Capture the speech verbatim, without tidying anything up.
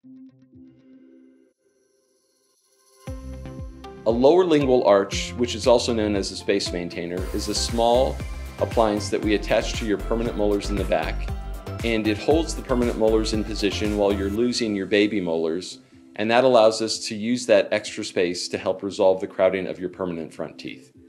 A lower lingual arch, which is also known as a space maintainer, is a small appliance that we attach to your permanent molars in the back, and it holds the permanent molars in position while you're losing your baby molars, and that allows us to use that extra space to help resolve the crowding of your permanent front teeth.